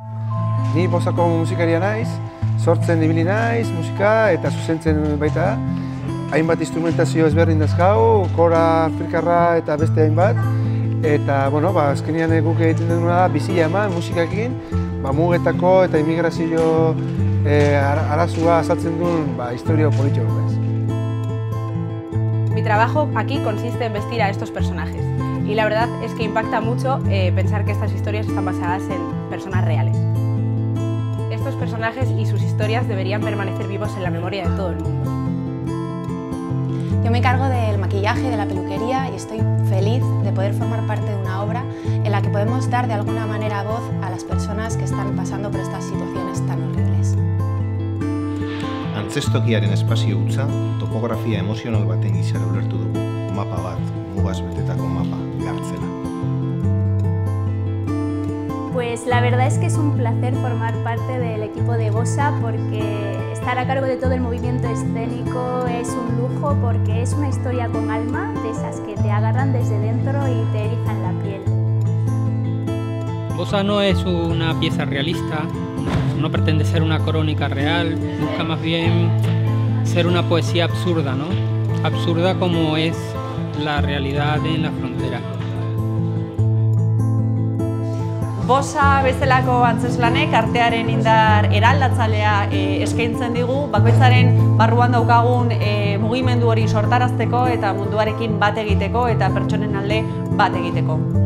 Ni Bosako musikaria naiz, sortzen ibili naiz, musika eta zuzentzen baita. Hainbat instrumentazio ezberdin dazkau, kora, afrikarra eta beste hainbat. Eta, azkenean guk egiten duguna da bizia eman musikakin, mugetako eta immigrazio arazua azaltzen duen historia politiko. Mi trabajo aquí consiste en vestir a estos personajes y la verdad es que impacta mucho pensar que estas historias están basadas en personas reales. Estos personajes y sus historias deberían permanecer vivos en la memoria de todo el mundo. Yo me encargo del maquillaje, de la peluquería y estoy feliz de poder formar parte de una obra en la que podemos dar de alguna manera voz a las personas que están pasando por estas situaciones tan horribles. Antzestokiaren espazio hutsa, topografia emozional baten gisara ulertu dugu. Mapa bat, mugaz betetako mapa, Gartzela. Pues la verdad es que es un placer formar parte del equipo de Bosa porque estar a cargo de todo el movimiento escénico es un lujo porque es una historia con alma, de esas que te agarran desde dentro y te erizan la piel. Bosa no es una pieza realista, no pretende ser una crónica real, busca más bien ser una poesía absurda, ¿no? Absurda como es la realidad en la frontera. Bosa bezalako antzeslanek artearen indar eraldatzailea eskaintzen digu, bakoitzaren barruan daukagun mugimendu hori sortarazteko eta munduarekin bat egiteko eta pertsonen alde bat egiteko.